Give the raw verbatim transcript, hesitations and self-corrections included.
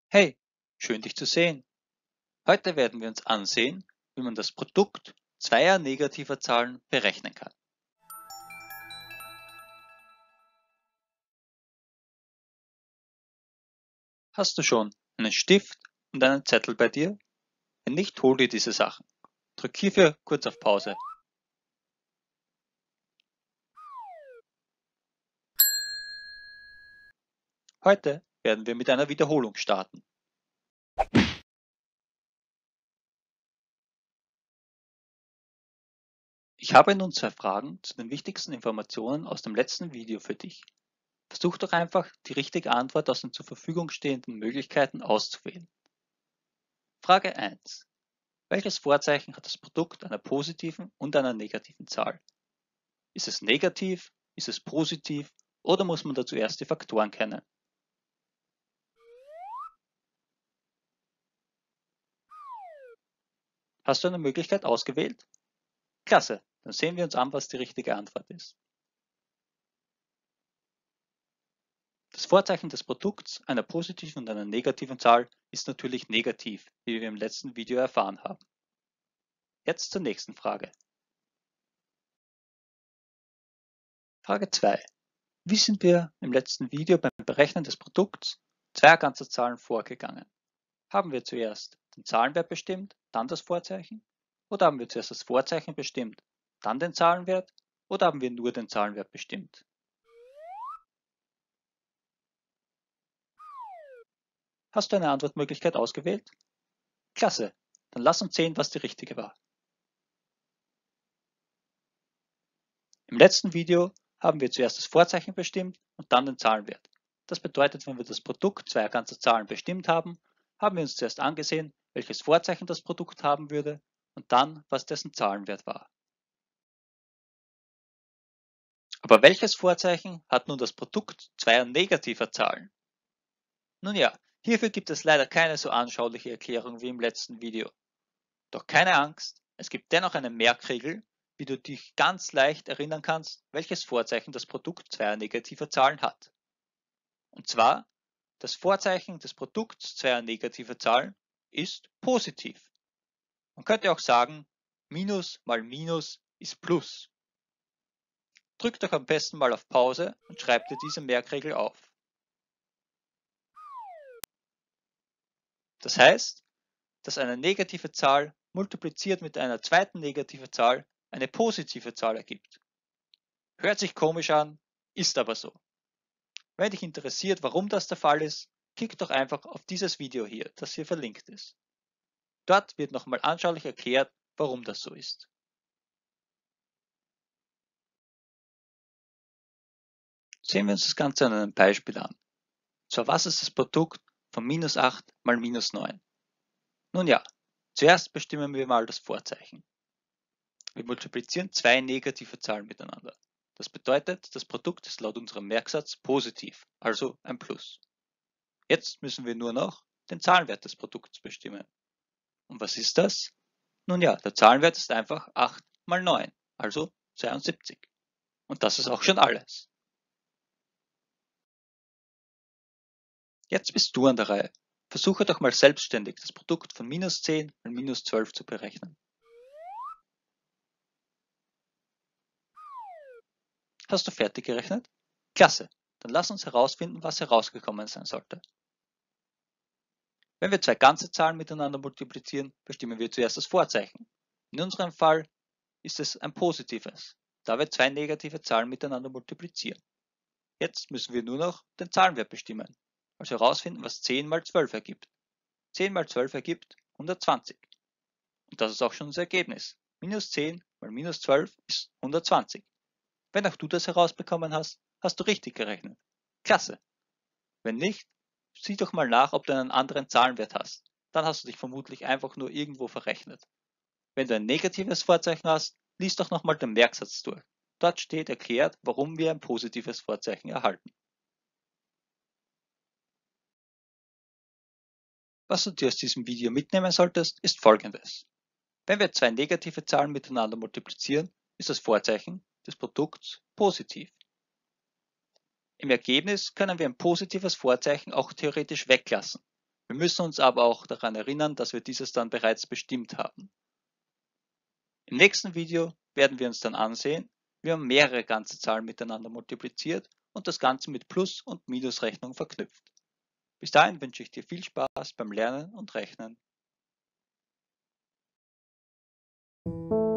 Hey, schön dich zu sehen. Heute werden wir uns ansehen, wie man das Produkt zweier negativer Zahlen berechnen kann. Hast du schon einen Stift und einen Zettel bei dir? Wenn nicht, hol dir diese Sachen. Drück hierfür kurz auf Pause. Heute werden wir mit einer Wiederholung starten. Ich habe nun zwei Fragen zu den wichtigsten Informationen aus dem letzten Video für dich. Versuch doch einfach, die richtige Antwort aus den zur Verfügung stehenden Möglichkeiten auszuwählen. Frage eins. Welches Vorzeichen hat das Produkt einer positiven und einer negativen Zahl? Ist es negativ, ist es positiv oder muss man dazu erst die Faktoren kennen? Hast du eine Möglichkeit ausgewählt? Klasse, dann sehen wir uns an, was die richtige Antwort ist. Das Vorzeichen des Produkts einer positiven und einer negativen Zahl ist natürlich negativ, wie wir im letzten Video erfahren haben. Jetzt zur nächsten Frage. Frage zwei. Wie sind wir im letzten Video beim Berechnen des Produkts zweier ganzer Zahlen vorgegangen? Haben wir zuerst den Zahlenwert bestimmt, dann das Vorzeichen? Oder haben wir zuerst das Vorzeichen bestimmt, dann den Zahlenwert? Oder haben wir nur den Zahlenwert bestimmt? Hast du eine Antwortmöglichkeit ausgewählt? Klasse, dann lass uns sehen, was die richtige war. Im letzten Video haben wir zuerst das Vorzeichen bestimmt und dann den Zahlenwert. Das bedeutet, wenn wir das Produkt zweier ganzer Zahlen bestimmt haben, haben wir uns zuerst angesehen, welches Vorzeichen das Produkt haben würde und dann, was dessen Zahlenwert war. Aber welches Vorzeichen hat nun das Produkt zweier negativer Zahlen? Nun ja, hierfür gibt es leider keine so anschauliche Erklärung wie im letzten Video. Doch keine Angst, es gibt dennoch eine Merkregel, wie du dich ganz leicht erinnern kannst, welches Vorzeichen das Produkt zweier negativer Zahlen hat. Und zwar, das Vorzeichen des Produkts zweier negativer Zahlen ist positiv. Man könnte auch sagen, Minus mal Minus ist Plus. Drück doch am besten mal auf Pause und schreib dir diese Merkregel auf. Das heißt, dass eine negative Zahl multipliziert mit einer zweiten negativen Zahl eine positive Zahl ergibt. Hört sich komisch an, ist aber so. Wenn dich interessiert, warum das der Fall ist, klick doch einfach auf dieses Video hier, das hier verlinkt ist. Dort wird nochmal anschaulich erklärt, warum das so ist. Sehen wir uns das Ganze an einem Beispiel an. So, was ist das Produkt von minus acht mal minus neun? Nun ja, zuerst bestimmen wir mal das Vorzeichen. Wir multiplizieren zwei negative Zahlen miteinander. Das bedeutet, das Produkt ist laut unserem Merksatz positiv, also ein Plus. Jetzt müssen wir nur noch den Zahlenwert des Produkts bestimmen. Und was ist das? Nun ja, der Zahlenwert ist einfach acht mal neun, also zweiundsiebzig. Und das ist auch schon alles. Jetzt bist du an der Reihe. Versuche doch mal selbstständig das Produkt von minus zehn mal minus zwölf zu berechnen. Hast du fertig gerechnet? Klasse, dann lass uns herausfinden, was herausgekommen sein sollte. Wenn wir zwei ganze Zahlen miteinander multiplizieren, bestimmen wir zuerst das Vorzeichen. In unserem Fall ist es ein positives, da wir zwei negative Zahlen miteinander multiplizieren. Jetzt müssen wir nur noch den Zahlenwert bestimmen, also herausfinden, was zehn mal zwölf ergibt. zehn mal zwölf ergibt hundertzwanzig. Und das ist auch schon unser Ergebnis. Minus zehn mal minus zwölf ist hundertzwanzig. Wenn auch du das herausbekommen hast, hast du richtig gerechnet. Klasse! Wenn nicht, sieh doch mal nach, ob du einen anderen Zahlenwert hast. Dann hast du dich vermutlich einfach nur irgendwo verrechnet. Wenn du ein negatives Vorzeichen hast, lies doch nochmal den Merksatz durch. Dort steht erklärt, warum wir ein positives Vorzeichen erhalten. Was du dir aus diesem Video mitnehmen solltest, ist folgendes. Wenn wir zwei negative Zahlen miteinander multiplizieren, ist das Vorzeichen des Produkts positiv. Im Ergebnis können wir ein positives Vorzeichen auch theoretisch weglassen. Wir müssen uns aber auch daran erinnern, dass wir dieses dann bereits bestimmt haben. Im nächsten Video werden wir uns dann ansehen, wie man mehrere ganze Zahlen miteinander multipliziert und das Ganze mit Plus- und Minusrechnung verknüpft. Bis dahin wünsche ich dir viel Spaß beim Lernen und Rechnen.